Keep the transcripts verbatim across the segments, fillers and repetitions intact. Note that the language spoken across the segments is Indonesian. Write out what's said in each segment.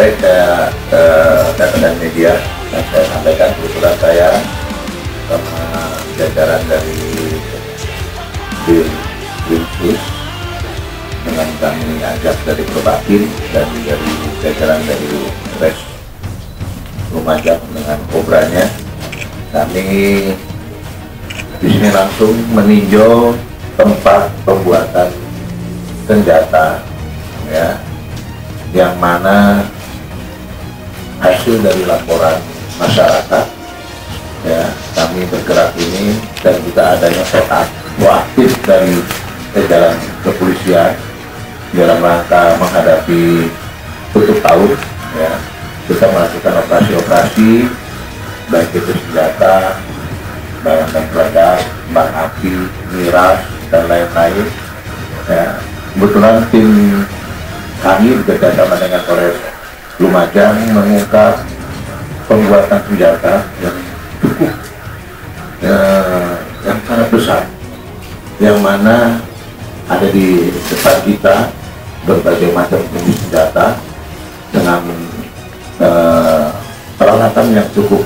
baik saya eh, data dan media dan saya sampaikan kebetulan saya sama jajaran dari Binsus dengan kami ajak dari Perbakin dan dari jajaran dari Res Lumajang dengan Kobranya, kami di sini langsung meninjau tempat pembuatan senjata, ya, yang mana hasil dari laporan masyarakat, ya, kami bergerak ini dan juga adanya setup aktif dari jajaran kepolisian dalam rangka menghadapi tutup tahun, ya, kita melakukan operasi-operasi baik itu senjata, barang dan peledak, bahan api, miras dan lain-lain, ya. Kebetulan tim kami bekerjasama dengan Polres Lumajang mengungkap pembuatan senjata yang cukup ya, yang sangat besar, yang mana ada di depan kita berbagai macam jenis senjata dengan uh, peralatan yang cukup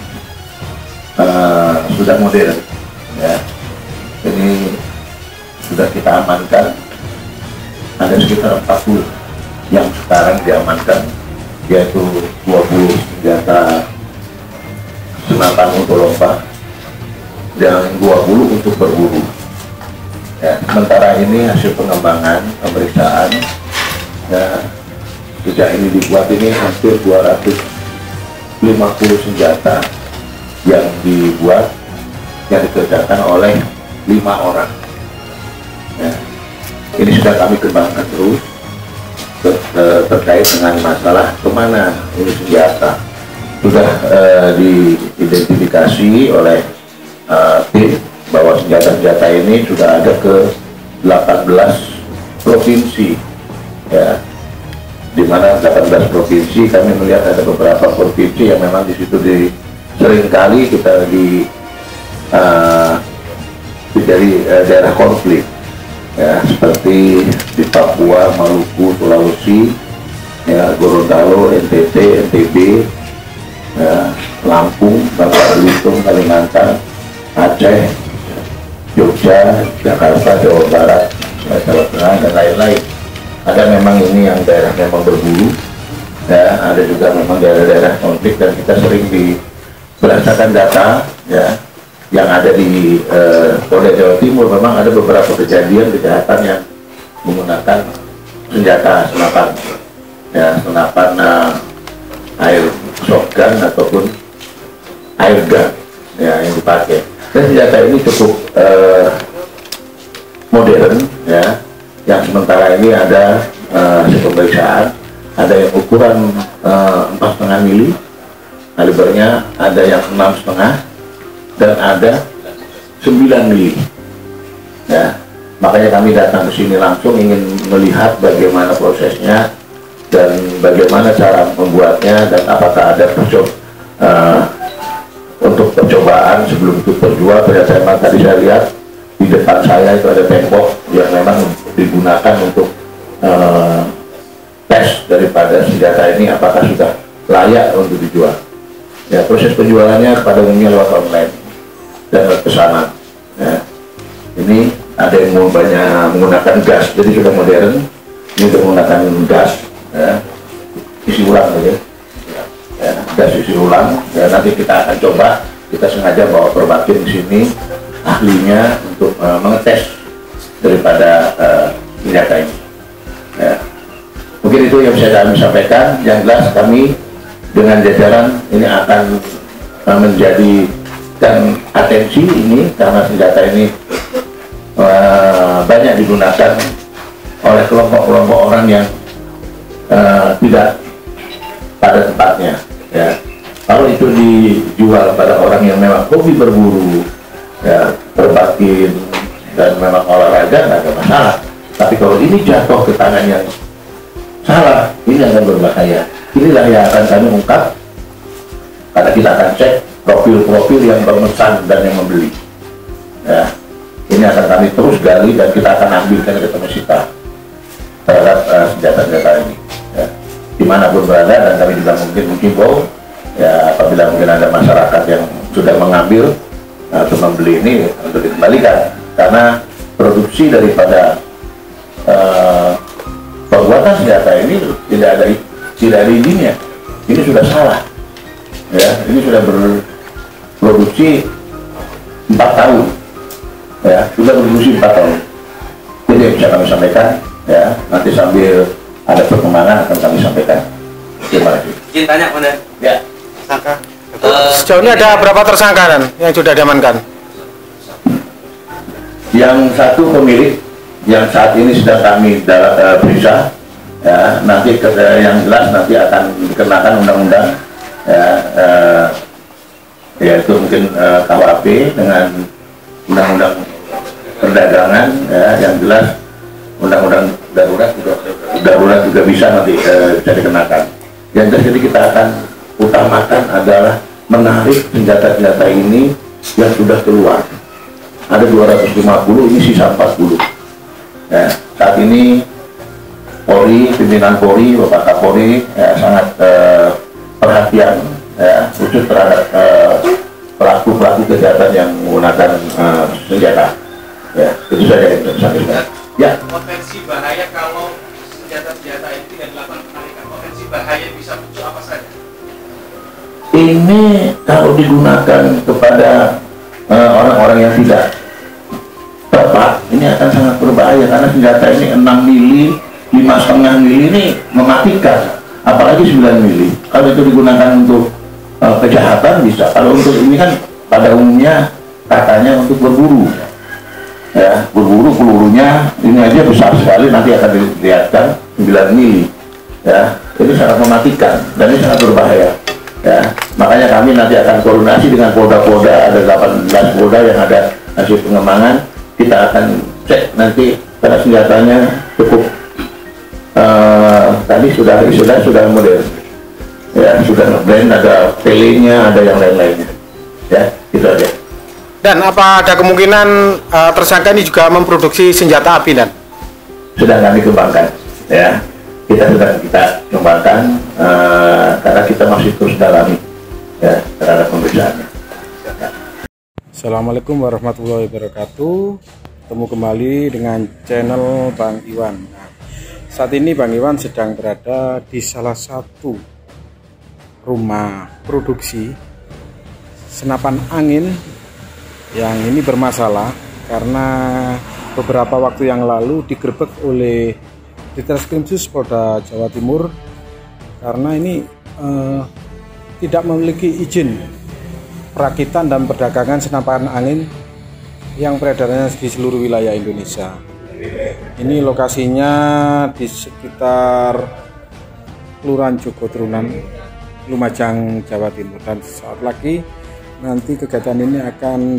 uh, sudah modern, ya. Ini sudah kita amankan, ada sekitar empat puluh yang sekarang diamankan, yaitu dua puluh senjata senapan untuk lomba dan dua puluh untuk berburu. Ya, sementara ini hasil pengembangan pemeriksaan, ya, sejak ini dibuat ini hampir dua ratus lima puluh senjata yang dibuat, yang dikerjakan oleh lima orang. Ya, ini sudah kami kembangkan terus ter, ter, terkait dengan masalah kemana ini senjata. Sudah eh, diidentifikasi oleh eh, tim bahwa senjata-senjata ini sudah ada ke delapan belas provinsi, ya, di mana delapan belas provinsi kami melihat ada beberapa provinsi yang memang di situ di seringkali kita di uh, dari uh, daerah konflik, ya, seperti di Papua, Maluku, Sulawesi, ya, Gorontalo, N T T, N T B, ya, Lampung, Bangka Belitung, Kalimantan, Aceh, Jogja, Jakarta, Jawa Barat, Jawa Tengah, dan lain-lain. Ada memang ini yang daerah memang berburu, ya, ada juga memang daerah-daerah konflik, dan kita sering di berdasarkan data, ya, yang ada di eh, Polda Jawa Timur, memang ada beberapa kejadian kejahatan yang menggunakan senjata senapan, ya, senapan uh, air shotgun ataupun air gun, ya, yang dipakai. Dan senjata ini cukup uh, modern, ya, yang sementara ini ada uh, hasil pemeriksaan, ada yang ukuran empat setengah mili kalibernya, ada yang enam setengah, dan ada sembilan mili. Ya, makanya kami datang ke sini langsung ingin melihat bagaimana prosesnya dan bagaimana cara membuatnya, dan apakah ada percoba uh, untuk percobaan sebelum itu terjual. Saya memang tadi saya lihat di depan saya itu ada tembok yang memang digunakan untuk uh, tes daripada senjata ini apakah sudah layak untuk dijual. Ya, proses penjualannya pada umumnya lewat online dan pesanan. Ya, ini ada yang mau banyak menggunakan gas, jadi sudah modern. Ini sudah menggunakan gas, ya, isi ulang saja. Ya, gas isi ulang. Ya, nanti kita akan coba, kita sengaja bawa Perbakin di sini ahlinya untuk uh, mengetes daripada uh, senjata ini. Ya. Mungkin itu yang bisa kami sampaikan. Yang jelas kami dengan jajaran ini akan uh, menjadikan atensi ini karena senjata ini uh, banyak digunakan oleh kelompok-kelompok orang yang uh, tidak pada tempatnya, ya. Kalau itu dijual pada orang yang memang hobi berburu, ya, Perbakin dan memang olahraga, nggak ada masalah. Tapi kalau ini jatuh ke tangan yang salah, ini akan berbahaya. Inilah yang akan kami ungkap, karena kita akan cek profil-profil yang memesan dan yang membeli. Ya, ini akan kami terus gali dan kita akan ambilkan ke Komisi terhadap uh, senjata-senjata ini. Ya. dimanapun berada, dan kami juga mungkin menghimbau ya apabila mungkin ada masyarakat yang sudah mengambil atau membeli ini untuk dikembalikan, karena produksi daripada uh, pembuatan senjata ini tidak ada tidak ada izinnya. Ini sudah salah ya, ini sudah berproduksi empat tahun ya, sudah berproduksi empat tahun. Jadi yang bisa kami sampaikan ya, nanti sambil ada perkembangan akan kami sampaikan. Terima kasih. Izin tanya, Komandan. Ya. Tersangka. Uh, Sejauh ini ada berapa tersangka kan yang sudah diamankan? Yang satu pemilik, yang saat ini sedang kami dalam uh, periksa. Ya, nanti ke, uh, yang jelas nanti akan dikenakan undang-undang ya, uh, yaitu mungkin uh, K U H P dengan undang-undang perdagangan ya, yang jelas undang-undang darurat juga darurat juga bisa nanti uh, bisa dikenakan. Yang jadi kita akan utamakan adalah menarik senjata-senjata ini yang sudah keluar. Ada dua ratus lima puluh, ini sisa empat puluh. Ya, saat ini Polri, pimpinan Polri, Bapak Kapolri ya, sangat eh, perhatian ya, khusus terhadap pelaku-pelaku eh, kejahatan yang menggunakan eh, senjata. Ya, itu saja yang saya sampaikan. Ya. Potensi bahaya kalau senjata-senjata ini tidak dilakukan penarikan, potensi bahaya bisa muncul apa saja? Ini kalau digunakan kepada orang-orang uh, yang tidak tepat, ini akan sangat berbahaya karena senjata ini enam mili, lima setengah mili ini mematikan, apalagi sembilan mili. Kalau itu digunakan untuk uh, kejahatan bisa. Kalau untuk ini kan pada umumnya katanya untuk berburu, ya berburu pelurunya ini aja besar sekali, nanti akan dilihatkan sembilan mili, ya itu sangat mematikan dan ini sangat berbahaya. Ya, makanya kami nanti akan koordinasi dengan polda-polda, ada delapan belas polda yang ada hasil pengembangan. Kita akan cek nanti karena senjatanya cukup uh, tadi sudah sudah sudah modern, ya sudah ngeblend, ada pelenya, ada yang lain-lainnya, ya itu aja. Dan apa ada kemungkinan uh, tersangka ini juga memproduksi senjata api dan? Sedang kami kembangkan, ya. Kita sudah kita kembangkan uh, karena kita masih terus dalami ya terhadap pemeriksaannya. Ya. Assalamualaikum warahmatullahi wabarakatuh. Ketemu kembali dengan channel Bang Iwan. Nah, saat ini Bang Iwan sedang berada di salah satu rumah produksi senapan angin yang ini bermasalah karena beberapa waktu yang lalu digerebek oleh Ditreskrimsus Polda Jawa Timur karena ini eh, tidak memiliki izin perakitan dan perdagangan senapan angin yang peredarannya di seluruh wilayah Indonesia. Ini lokasinya di sekitar Kelurahan Jogoturunan, Lumajang, Jawa Timur, dan saat lagi nanti kegiatan ini akan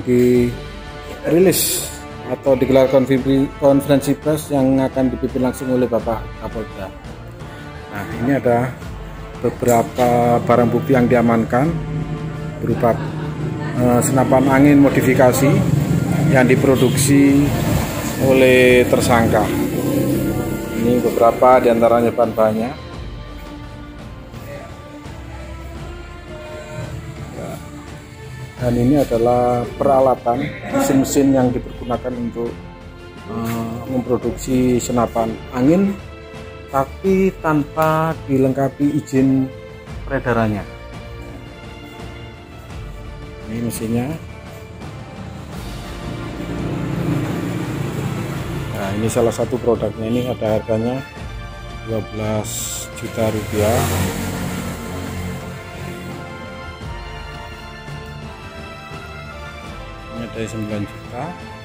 dirilis atau digelar konferensi pers yang akan dipimpin langsung oleh Bapak Kapolda. Nah, ini ada beberapa barang bukti yang diamankan berupa eh, senapan angin modifikasi yang diproduksi oleh tersangka. Ini beberapa diantaranya bahan-bahannya. Dan ini adalah peralatan mesin-mesin yang dipergunakan untuk uh, memproduksi senapan angin, tapi tanpa dilengkapi izin peredarannya. Ini mesinnya. Nah, ini salah satu produknya, ini ada harganya dua belas juta rupiah. Dari sembilan juta.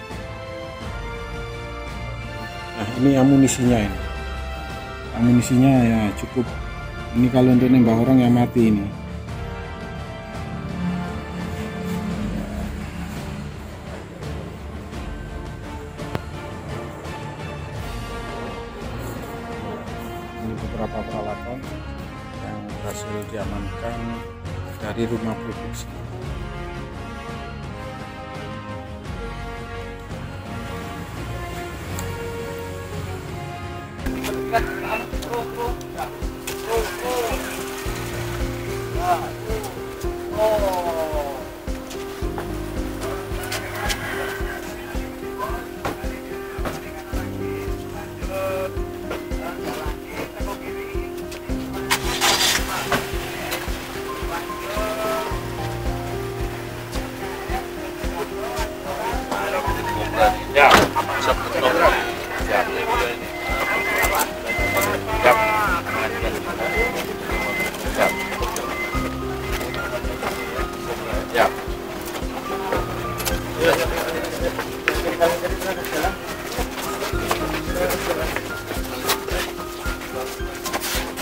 Nah, ini amunisinya ini. Amunisinya ya cukup. Ini kalau untuk nembak orang yang mati ini. Ini beberapa peralatan yang berhasil diamankan dari rumah produksi.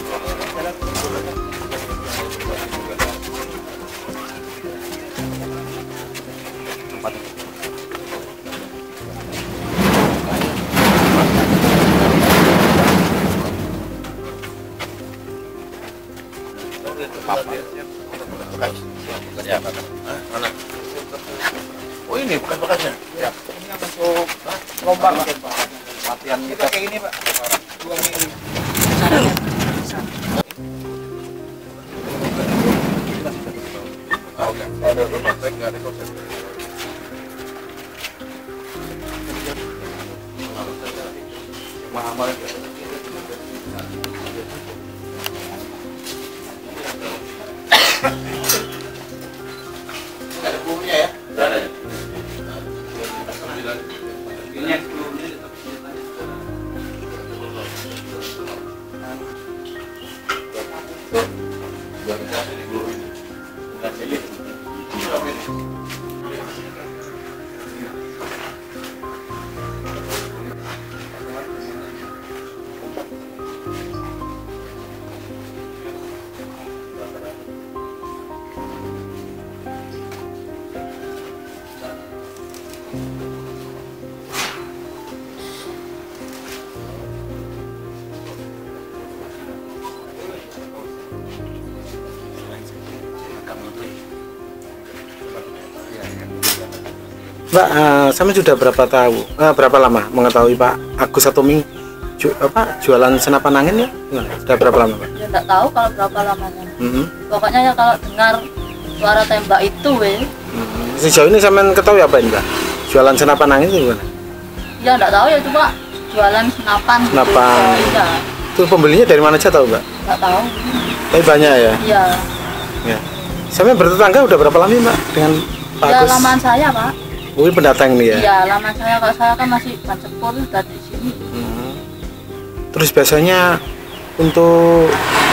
Mana? Oh ini bukan bekasnya. Ya. Ini kan untuk lomba Pak. Latihan kita kayak gini Pak. Dua mili. Oke. Ada rumah saya nggak ada konsep. Mahal ya. Ada bukunya ya? Tidak ada. Ini yang sepuluh menit. Mbak, uh, sama sudah berapa tahu, uh, berapa lama mengetahui Pak Agus Satoming ju apa jualan senapan angin ya? Nah, sudah berapa lama Pak? Ya nggak tahu kalau berapa lamanya. Mm-hmm. Pokoknya ya kalau dengar suara tembak itu, weh. Mm-hmm. Sejauh ini sampean ketahui apa ini Mbak? Jualan senapan angin itu gimana? Ya nggak tahu ya, cuma jualan senapan. Senapan. Gitu. Iya. Itu pembelinya dari mana aja tahu Mbak? Nggak tahu. Tapi banyak ya? Iya. Ya. Sampean bertetangga udah berapa lama Mbak dengan Pak Ya Agus? lamaan saya Pak. Oh, ini pendatang nih ya? Iya, lamaan saya, kalau saya kan masih Bancepur dari sini. Hmm. Terus biasanya untuk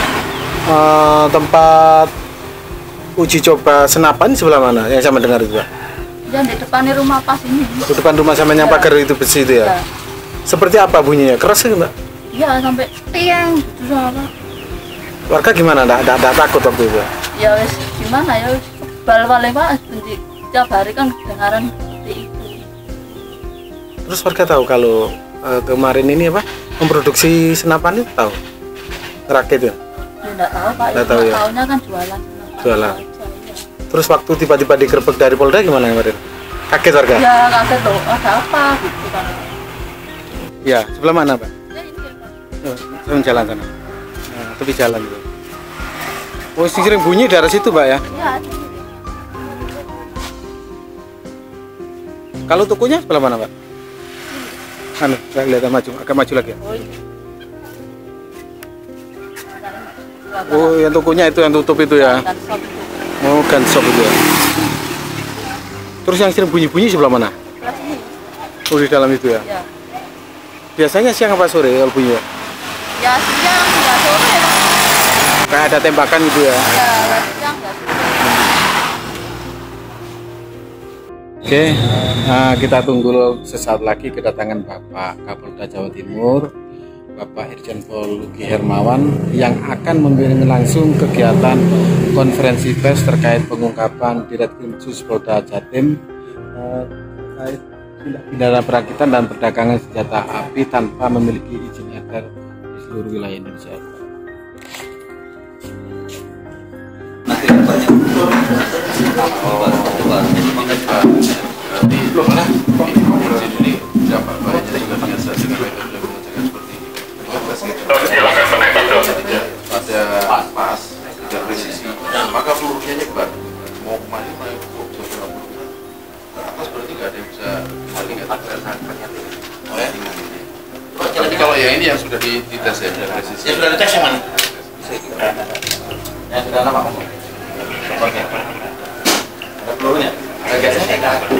uh, tempat uji coba senapan sebelah mana yang sama dengar itu Pak? Ya di depan rumah pas ini. Di depan rumah sama yang Ya. pagar itu besi itu ya? Ya. Seperti apa bunyinya? Keras kan Mbak? Iya sampai tiang gitu sama. Warga gimana? Nggak, nggak, nggak takut waktu itu? Ya wes gimana ya, wes kebal wale Pak, benci tiap hari kan dengaran seperti itu. Terus warga tahu kalau uh, kemarin ini apa memproduksi senapan itu tahu? Rakit ya? Ya enggak tahu Pak, Nggak ya, tahu cuma ya? tahunya kan jualan senapan Jualan. aja, ya. Terus waktu tiba-tiba digerebek dari Polda gimana kemarin? Kaget warga? Ya kaget loh, ada apa gitu kan. Ya, sebelah mana Pak? Ya ini ya Pak. Oh, saya jalan sana. Nah, tepi jalan itu. Oh, sering bunyi dari situ Pak ya? Ya ini. Kalau tokonya sebelah mana Pak? Anu, saya lihat maju, agak maju lagi ya. Oh ini. Oh, yang tokonya itu yang tutup itu ya. Dan shop itu. Oh, gun shop itu ya. Terus yang sering bunyi-bunyi sebelah mana? Sebelah sini. Oh, di dalam itu ya. Ya. Biasanya siang apa sore kalau bunyi ya? Ya siang, ya sore ya. Kayak ada tembakan gitu ya. Ya, ya siang, ya sore. Oke, nah, kita tunggu sesaat lagi kedatangan Bapak Kapolda Jawa Timur, Bapak Irjen Pol Lugi Hermawan, yang akan membimbing langsung kegiatan konferensi pers terkait pengungkapan Direktur Khusus Polda Jatim eh, terkait tindak pidana perakitan dan perdagangan senjata api tanpa memiliki izin edar di seluruh wilayah Indonesia. Nanti banyak. Oh, di belum lah. Konferensi ini dapat banyak juga dengan saya dengan mereka sudah mengerjakan seperti ini. Pada pas, tidak presisi, maka pelurunya nyebar. Mau kemana mau ke zona peluru. Atas berarti nggak ada yang bisa melihat. Oh ya. Tapi kalau yang ini yang sudah dites ya, sudah presisi. Yang sudah dites yang mana? Yang sudah lama Pak. Oke. Ada pelurunya. Ada gasnya.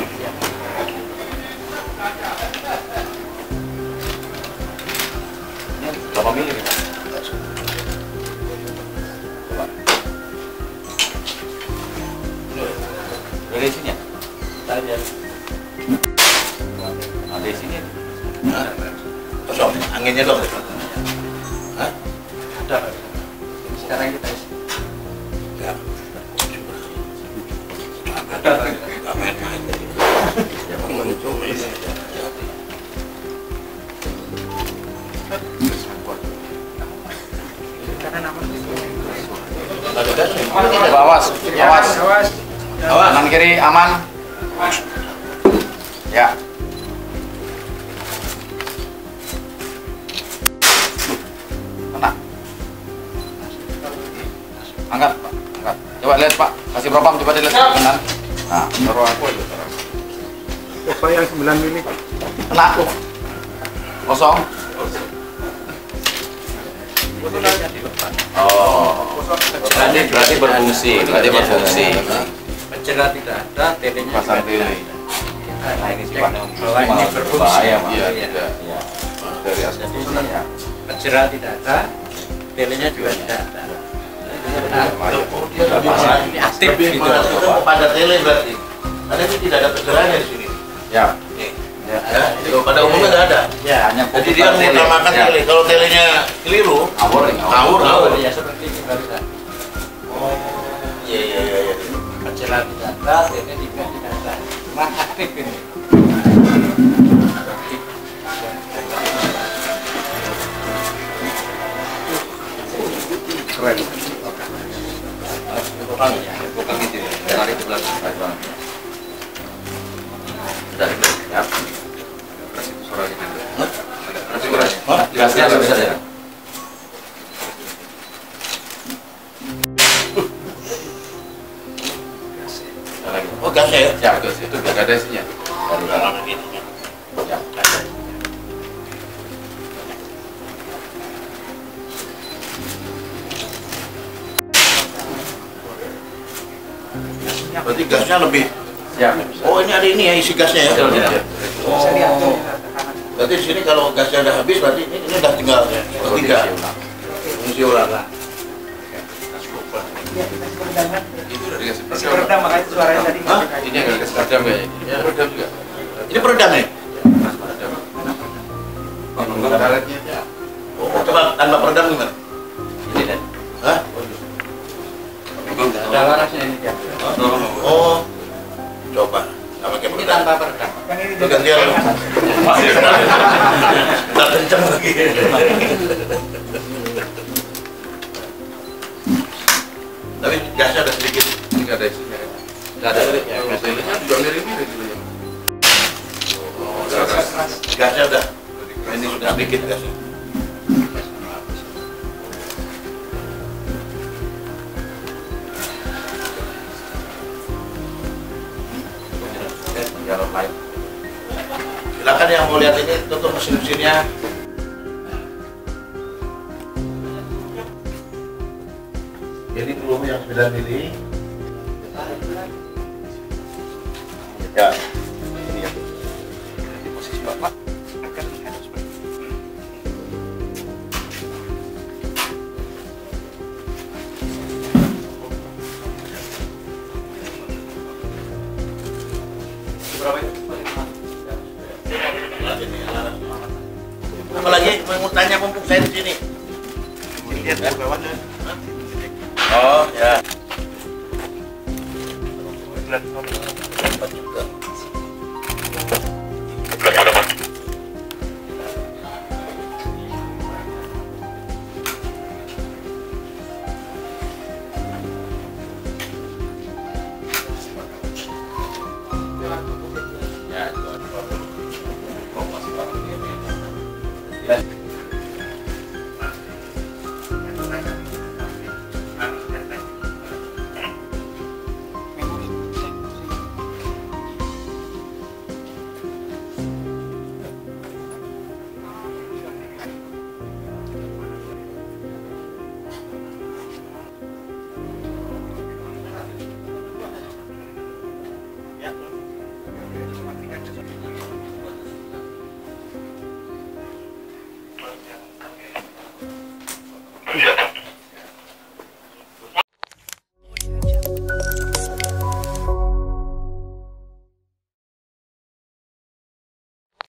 Berapa mili? Coba. Dari sini ya? Tadi ya. Ada di sini. Nah, kosong. Anginnya dong. Hah? Ada. sekarang kita isi. Ya. Ada. Nggak main-main. Ya, muncul. Awas, awas, awas. Kanan kiri aman. Ya. Kena. Angkat, Pak. Angkat. Coba lihat, Pak. Kasih propam coba dilihat kanan. Nah, taruh aku aja. Coba yang sembilan mili. Kena. Kosong. Oh, berarti berarti berfungsi, berarti berfungsi. Pencerat tidak ada, telenya Pasang juga tele. tidak. Nah ini sifatnya Bahwa ini berfungsi. bahaya, Pak. Iya, Iya, iya. Dari aspek Jadi pencerat tidak ada, telenya juga tidak ada. Nah, ini aktif Lebih gitu. mengarahkan kepada tele berarti. Karena ini tidak ada pencerahannya di sini. Ya. Nih. Ya. Ya, itu pada umumnya nggak ada. Ya, Hanya Jadi dia putar tele. mengutamakan Ya. tele. Kalau telenya keliru, Awur, nih, ngawur, ngawur. ya seperti ini barusan. Oh, iya iya iya. iya. Pencerat tidak ada, telenya juga tidak ada. Cuma aktif ini. Aktif. Keren. Bukan ya, bukan gitu ya. Lari ke belakang. Sudah, ya. Kasih suaranya dulu. Kasih suaranya. Hah? Gasnya sudah bisa ya. Lagi. Oh, gasnya ya? Ya, gas itu gak ada isinya. Dari dalam ini. Ya, Berarti gasnya lebih. ya. Oh, ini ada ini ya isi gasnya ya? Betul, ya. Oh. Berarti di sini kalau gasnya udah habis, berarti ini, ini udah tinggal tiga. Fungsi ulang. Itu udah dikasih Masih peredam. peredam, makanya suaranya tadi. Hah? Ini agak dikasih peredam kayaknya. Ini peredam juga. Ini peredam ya? Peredam. Penunggang karetnya. Ya. Oh, coba tanpa peredam gimana? Ini dan. Hah? Penunggang nggak Ada larasnya ini dia. Oh, coba. Nggak pakai Ini peredam. tanpa peredam. Yang ini Itu gantian lu. Masih Nggak kenceng lagi. Tapi gasnya ada sedikit. nggak ada isinya. Nggak ada. Ya, modelnya juga mirip-mirip gitu ya. Oh, udah ada. Gasnya udah. Ini sudah sedikit gasnya. Jalan lain. Silakan yang mau lihat ini tutup mesin-mesinnya. Ini belum yang sembilan mili. Ya. Ini ya. Di posisi bapak. Apalagi mau tanya mumpung saya di sini. Lihat ke bawahnya. Oh ya. Ya.